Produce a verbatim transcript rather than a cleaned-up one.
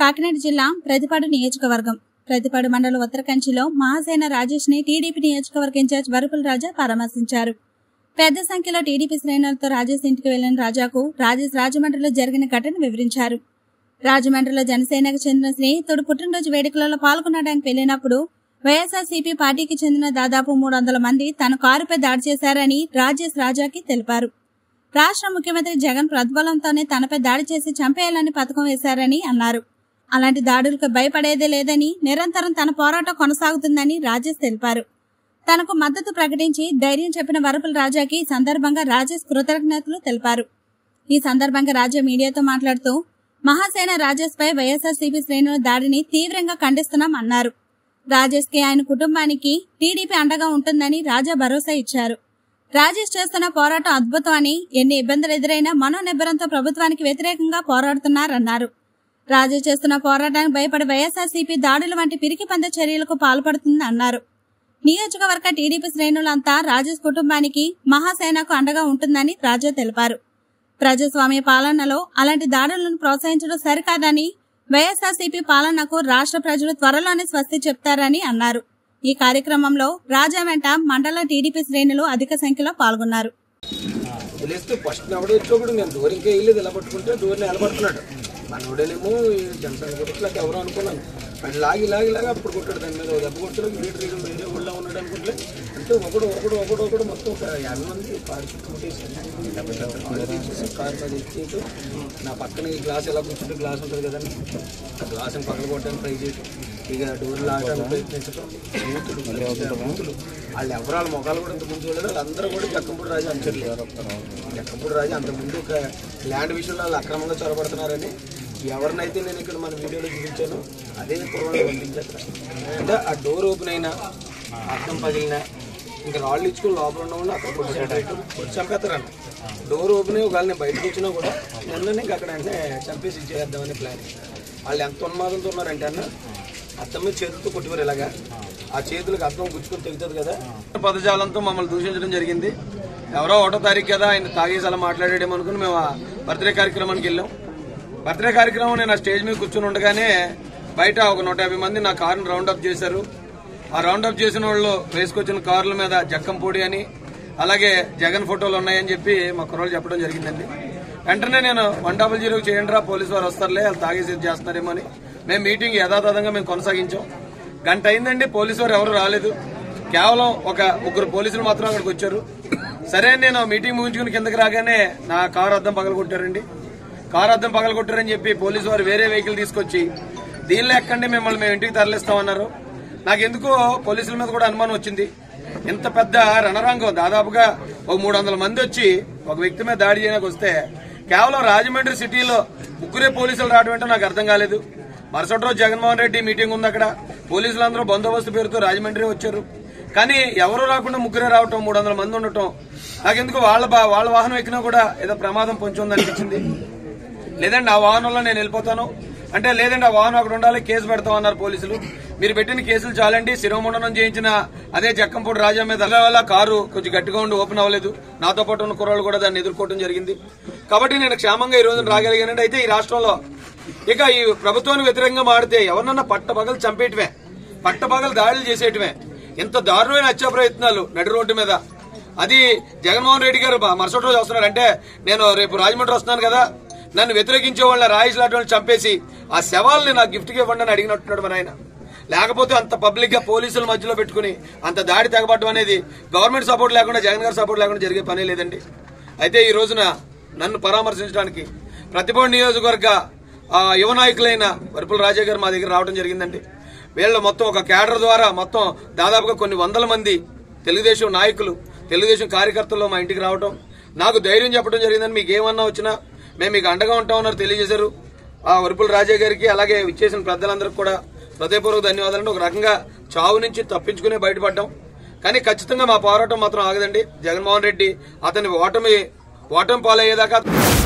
కాకినాడ జిల్లా ప్రతిపాడు నియోజకవర్గం ప్రతిపాడు మండల ఉత్తరకంచిలో మహాసేన రాజేష్ ని టీడీపీ నియోజకవర్గ ఇన్ఛార్జ్ వరుపుల రాజా పరామర్శించారు. పెద్ద సంఖ్యలో టీడీపీ శ్రేణులతో రాజేష్ ఇంటికి వెళ్లిన రాజాకు రాజేష్ రాజమండ్రిలో జరిగిన ఘటన వివరించారు. రాజమండ్రిలో జనసేనకు చెందిన స్నేహితుడు పుట్టినరోజు వేడుకలలో పాల్గొనడానికి వెళ్లినప్పుడు వైఎస్ఆర్సీపీ పార్టీకి చెందిన దాదాపు మూడు వందల మంది తన కారుపై దాడి చేశారని రాజేష్ రాజాకి తెలిపారు. రాష్ట్ర ముఖ్యమంత్రి జగన్ ప్రోద్బలంతోనే తనపై దాడి చేసి చంపేయాలని పథకం వేశారని అన్నారు. అలాంటి దాడులకు భయపడేదే లేదని, నిరంతరం తన పోరాటం కొనసాగుతుందని రాజేష్ తెలిపారు. తనకు మద్దతు ప్రకటించి ధైర్యం చెప్పిన వరుపుల రాజాకి ఈ సందర్భంగా రాజేష్ కృతజ్ఞతలు తెలిపారు. ఈ సందర్భంగా రాజా మీడియాతో మాట్లాడుతూ మహాసేన రాజేష్ పై వైఎస్ఆర్సీపీ శ్రేణుల దాడిని తీవ్రంగా ఖండిస్తున్నాం అన్నారు. రాజేష్ కి ఆయన కుటుంబానికి టీడీపీ అండగా ఉంటుందని రాజా భరోసా ఇచ్చారు. రాజేష్ చేస్తున్న పోరాటం అద్భుతం అని, ఎన్ని ఇబ్బందులు ఎదురైనా మనోనిబ్బరంతో ప్రభుత్వానికి వ్యతిరేకంగా పోరాడుతున్నారన్నారు. రాజేష్ చేస్తున్న పోరాటానికి భయపడి వైఎస్ఆర్సీపీ దాడుల వంటి పిరికి పంద చర్యలకు పాల్పడుతుంది అన్నారు. నియోజకవర్గ టీడీపీ శ్రేణులంతా రాజేష్ కుటుంబానికి, మహాసేనకు అండగా ఉంటుందని రాజా తెలిపారు. ప్రజాస్వామ్య పాలనలో అలాంటి దాడులను ప్రోత్సహించడం సరికాదని, వైఎస్ఆర్సీపీ పాలనకు రాష్ట్ర ప్రజలు త్వరలోనే స్వస్తి చెప్తారని అన్నారు. ఈ కార్యక్రమంలో రాజా వెంట మండల టీడీపీ శ్రేణులు అధిక సంఖ్యలో పాల్గొన్నారు. మనోడేనేమో జనసేన కొట్టలేక ఎవరు అనుకున్నాను, అది లాగి లాగి లాగా అప్పుడు కొట్టాడు. దాని మీద దెబ్బ కొట్టలేదు. లీటర్ లీటర్ వేరే ఊళ్ళో ఉన్నాడు అనుకుంటే అంటే ఒకడు ఒకడు ఒకడు ఒకడు మొత్తం ఒక యాభై మంది కారు చుట్టుముట్టేసి కారు మీద ఎక్కేసి నా పక్కన ఈ గ్లాస్ ఎలా కూర్చుంటే గ్లాస్ ఉంటుంది కదండి, ఆ గ్లాసుని పక్కన కొట్టడానికి ట్రై చేయటం, ఇక డోర్ లాగడానికి ప్రయత్నించడం, బూతులు బూతులు వాళ్ళు ఎవరు వాళ్ళ మొఖాలు కూడా ఇంత ముందు చూడలేదు. వాళ్ళందరూ కూడా జక్కంపూడి రాజు అంచర్లేదు. జక్కంపూడి రాజు అంతకుముందు ఒక ల్యాండ్ విషయంలో వాళ్ళు అక్రమంగా చొరబడుతున్నారని ఎవరినైతే నేను ఇక్కడ మన వీడియోలో చూపించాను అదే కుర్రవాళ్ళు పంపించారు. అంటే ఆ డోర్ ఓపెన్ అయినా, అర్థం పగిలినా, ఇంకా రాళ్ళు ఇచ్చుకుని లోపల ఉన్న వాళ్ళు అక్కడ కొట్టి చంపేస్తారంట. డోర్ ఓపెన్ అయ్యి ఒకవేళ నేను బయటకు వచ్చినా కూడా నన్ను ఇంకా అక్కడ అంటే చంపేసి ఇచ్చేద్దామని ప్లాన్. వాళ్ళు ఎంత ఉన్మాదంతో ఉన్నారంటే అన్న అర్థం మీద చేతులతో కొట్టివారు ఇలాగా, ఆ చేతులకు అర్థం గుచ్చుకొని తెగుతుంది కదా. పదజాలంతో మమ్మల్ని దూషించడం జరిగింది. ఎవరో ఒకటో తారీఖు కదా ఆయన తాగేసి అలా మాట్లాడేమో అనుకుని మేము ఆ బర్త్డే కార్యక్రమానికి వెళ్ళాం. బర్త్డే కార్యక్రమం నేను ఆ స్టేజ్ మీద కూర్చొని ఉండగానే బయట ఒక నూట యాభై మంది నా కారును రౌండప్ చేశారు. ఆ రౌండప్ చేసిన వాళ్ళు వేసుకొచ్చిన కార్ల మీద జక్కంపూడి అని, అలాగే జగన్ ఫోటోలు ఉన్నాయని చెప్పి మా కుర్రోళ్ళు చెప్పడం జరిగిందండి. వెంటనే నేను వన్ డబల్ జీరోకి చేయండి రా, పోలీసు వారు వస్తారులే, వాళ్ళు తాగేసి చేస్తున్నారేమో అని మేము మీటింగ్ యథాతథంగా మేము కొనసాగించాం. గంట అయిందండి, పోలీసు వారు ఎవరు రాలేదు. కేవలం ఒక ముగ్గురు పోలీసులు మాత్రం అక్కడికి వచ్చారు. సరే నేను మీటింగ్ ముగించుకుని కిందకి రాగానే నా కారు అద్దం పగలగొట్టారండి. కారు అద్దం పగలగొట్టారని చెప్పి పోలీసు వారు వేరే వెహికల్ తీసుకొచ్చి దీనిలో ఎక్కండి మిమ్మల్ని మేము ఇంటికి తరలిస్తామన్నారు. నాకెందుకో పోలీసుల మీద కూడా అనుమానం వచ్చింది. ఇంత పెద్ద రణరంగం దాదాపుగా ఒక మూడు వందల మంది వచ్చి ఒక వ్యక్తి మీద దాడి చేయడానికి వస్తే కేవలం రాజమండ్రి సిటీలో ముగ్గురే పోలీసులు రావడం ఏంటో నాకు అర్థం కాలేదు. మరుసటి రోజు జగన్మోహన్ రెడ్డి మీటింగ్ ఉంది, అక్కడ పోలీసులందరూ బందోబస్తు పేరుతో రాజమండ్రి వచ్చారు. కానీ ఎవరు రాకుండా ముగ్గురే రావటం, మూడు వందల మంది ఉండటం నాకెందుకు వాళ్ళ వాళ్ళ వాహనం ఎక్కినా కూడా ఏదో ప్రమాదం పొంచి ఉందనిపించింది. లేదండి ఆ వాహనంలో నేను వెళ్ళిపోతాను అంటే, లేదండి ఆ వాహనం అక్కడ ఉండాలి, కేసు పెడతామన్నారు పోలీసులు. మీరు పెట్టిన కేసులు చాలండి. శిరోముండనం చేయించిన అదే జక్కంపూడి రాజా మీద వల్ల కారు కొంచెం గట్టిగా ఉండి ఓపెన్ అవ్వలేదు. నాతో పాటు ఉన్న కుర్రాళ్ళు కూడా దాన్ని ఎదుర్కోవడం జరిగింది. కాబట్టి నేను క్షేమంగా ఈ రోజున రాగలిగానండి. అయితే ఈ రాష్ట్రంలో ఇక ఈ ప్రభుత్వానికి వ్యతిరేకంగా మాడితే ఎవరినన్నా పట్టపగలు చంపేయటమే, పట్టపగలు దాడులు చేసేయటమే. ఇంత దారుణమైన హత్యా ప్రయత్నాలు నడి రోడ్డు మీద, అది జగన్మోహన్ రెడ్డి గారు మరుసటి రోజు వస్తున్నారు అంటే, నేను రేపు రాజమండ్రి వస్తున్నాను కదా, నన్ను వ్యతిరేకించే వాళ్ళ రాయిస్ లాంటి వాళ్ళని చంపేసి ఆ శవాల్ని నాకు గిఫ్ట్గా ఇవ్వండి అని అడిగినట్టున్నాడు మన ఆయన. లేకపోతే అంత పబ్లిక్ గా పోలీసుల మధ్యలో పెట్టుకుని అంత దాడి తెగబడడం అనేది గవర్నమెంట్ సపోర్ట్ లేకుండా, జగన్ గారి సపోర్ట్ లేకుండా జరిగే పనే లేదండి. అయితే ఈ రోజున నన్ను పరామర్శించడానికి ప్రతిపాడు నియోజకవర్గ యువ నాయకులైన వరుపుల రాజా గారు మా దగ్గర రావడం జరిగిందండి. వీళ్ళు మొత్తం ఒక క్యాడర్ ద్వారా మొత్తం దాదాపుగా కొన్ని వందల మంది తెలుగుదేశం నాయకులు, తెలుగుదేశం కార్యకర్తలు మా ఇంటికి రావడం, నాకు ధైర్యం చెప్పడం జరిగిందని, మీకు ఏమన్నా వచ్చినా మేము మీకు అండగా ఉంటామన్నారు తెలియజేశారు. ఆ వరుపుల రాజా గారికి అలాగే విచ్చేసిన పెద్దలందరికీ కూడా హృదయపూర్వక ధన్యవాదాలు. ఒక రకంగా చావు నుంచి తప్పించుకునే బయటపడ్డాం, కానీ ఖచ్చితంగా మా పోరాటం మాత్రం ఆగదండి. జగన్మోహన్ రెడ్డి అతని ఓటమి ఓటమి పాలయ్యేదాకా